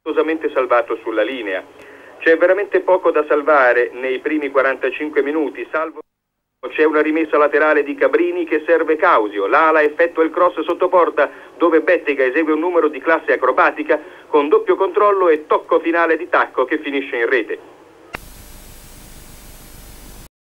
salvato sulla linea. C'è veramente poco da salvare nei primi 45 minuti, salvo c'è una rimessa laterale di Cabrini che serve Causio, l'ala effettua il cross sotto porta dove Bettega esegue un numero di classe acrobatica con doppio controllo e tocco finale di tacco che finisce in rete.